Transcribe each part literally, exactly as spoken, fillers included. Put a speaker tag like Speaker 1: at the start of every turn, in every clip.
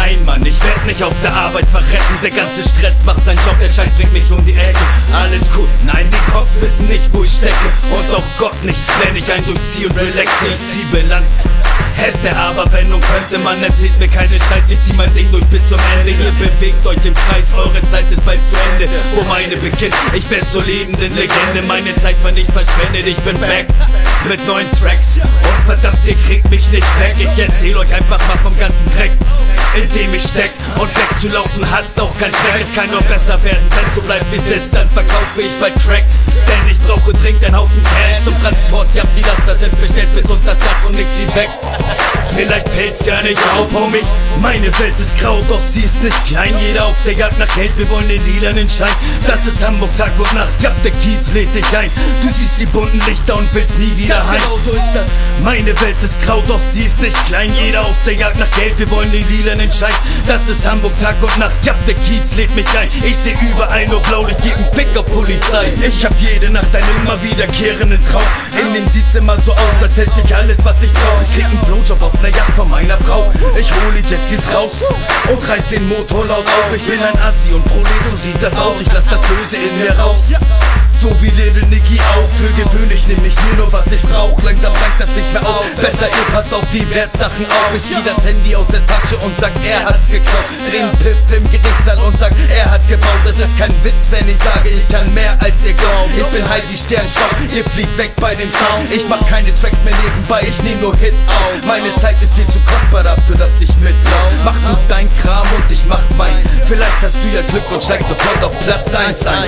Speaker 1: Nein, Mann, ich werd nicht auf der Arbeit verrecken. Der ganze Stress macht seinen Job, der Scheiß bringt mich um die Ecke. Alles gut, nein, die Cops wissen nicht, wo ich stecke. Und auch Gott nicht, wenn ich ein durchziehe und relaxe. Ich zieh Bilanz. Hätte aber wenn und könnte, man erzählt mir keine Scheiß. Ich zieh mein Ding durch bis zum Ende. Ihr bewegt euch im Kreis, eure Zeit ist bald zu Ende. Wo meine beginnt, ich werd zur lebenden Legende. Meine Zeit war nicht verschwendet, ich bin back mit neuen Tracks. Und verdammt, ihr kriegt mich nicht weg. Ich erzähl euch einfach mal vom ganzen Dreck, in dem ich steck. Und wegzulaufen hat auch keinen Zweck. Es kann nur besser werden, wenn so bleibt wie es ist. Dann verkaufe ich bald Crack, denn ich brauche dringend einen Haufen Cash zum Transport. Ja, die Laster sind bestellt bis unter das Dach und nix wie weg. Vielleicht fällt's ja nicht auf, Homie. Meine Welt ist grau, doch sie ist nicht klein. Jeder auf der Jagd nach Geld, wir wollen den lilanen Schein. Das ist Hamburg Tag und Nacht, ja, der Kiez lädt dich ein. Du siehst die bunten Lichter und willst nie wieder heim. Genau so ist das. Meine Welt ist grau, doch sie ist nicht klein. Jeder auf der Jagd nach Geld, wir wollen den lilanen Schein. Das ist Hamburg Tag und Nacht, ja, der Kiez lädt mich ein. Ich seh überall nur Blaulicht, geben Fick auf Polizei. Ich hab jede Nacht einen immer wiederkehrenden Traum. In dem sieht's immer so aus, als hätte ich alles, was ich brauch. Ich krieg einen Blowjob auf ner Yacht von meiner Frau. Ich hol die Jetskis raus und reiß den Motor laut auf. Ich bin ein Assi und Prolet, so sieht das aus. Ich lass das Böse in mir raus, so wie Little Nicky auch. Für gewöhnlich nehm ich mir nur was ich brauch. Langsam reicht das nicht mehr aus. Besser ihr passt auf die Wertsachen auf. Ich zieh das Handy aus der Tasche und sag, er hat's geklaut. Dreh einen Piff im Gerichtssaal und sag, er hat gebaut. Es ist kein Witz, wenn ich sage, ich kann mehr als ihr glaubt. Ich bin halt wie Sternstaub, ihr fliegt weg bei dem Sound. Ich mach keine Tracks mehr nebenbei, ich nehm nur Hits auf. Meine Zeit ist viel zu kostbar dafür, dass ich mitlau. Mach du dein Kram und ich mach mein. Vielleicht hast du ja Glück und steigst sofort auf Platz eins ein.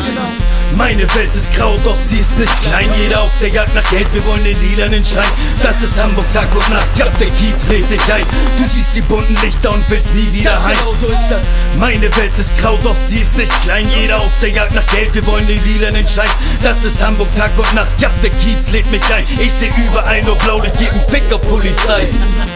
Speaker 1: Meine Welt ist grau, doch sie ist nicht klein. Jeder auf der Jagd nach Geld, wir wollen den lilanen Schein. Das ist Hamburg Tag und Nacht, ja, der Kiez lädt dich ein. Du siehst die bunten Lichter und willst nie wieder heim. Genau so ist das. Meine Welt ist grau, doch sie ist nicht klein. Jeder auf der Jagd nach Geld, wir wollen den lilanen Schein. Das ist Hamburg Tag und Nacht, ja, der Kiez lädt mich ein. Ich seh überall nur Blaulicht, geben Fick auf Polizei.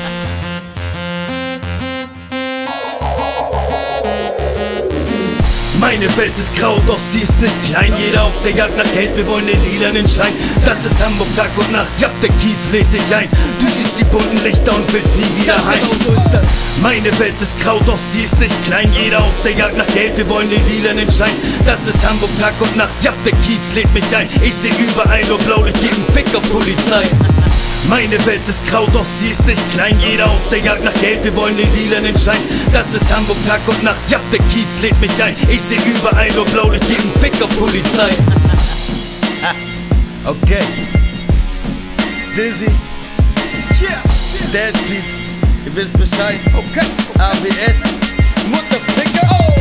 Speaker 1: Meine Welt ist grau, doch sie ist nicht klein. Jeder auf der Jagd nach Geld, wir wollen den lilanen Schein. Das ist Hamburg Tag und Nacht, ja, der Kiez lädt dich ein. Du siehst die bunten Lichter und willst nie wieder heim. Genau so ist das. Meine Welt ist grau, doch sie ist nicht klein. Jeder auf der Jagd nach Geld, wir wollen den lilanen Schein. Das ist Hamburg Tag und Nacht, ja, der Kiez lädt mich ein. Ich seh überall nur Blaulicht, geben Fick auf Polizei. Meine Welt ist grau, doch sie ist nicht klein. Jeder auf der Jagd nach Geld, wir wollen den lilanen Schein. Das ist Hamburg Tag und Nacht, ja, der Kiez lädt mich ein. Ich seh überall nur Blaulicht, geben Fick auf Polizei. Okay. Dizzy, yeah. Dash Beats, ihr wisst Bescheid. Okay. A W S, Mutterficker. Oh.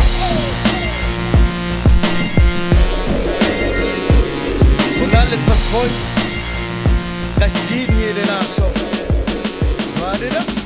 Speaker 1: Und alles was folgt, reißt jeden hier den Arsch auf. Warte da.